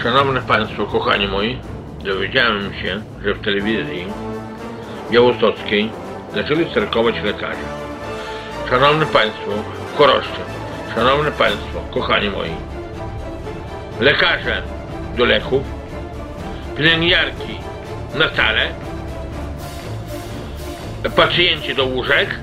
Szanowne Państwo, kochani moi, dowiedziałem się, że w telewizji białostockiej zaczęli sterkować lekarze. Szanowni Państwo, w Choroszczy, szanowni Państwo, kochani moi, lekarze do leków, pielęgniarki na salę, pacjenci do łóżek,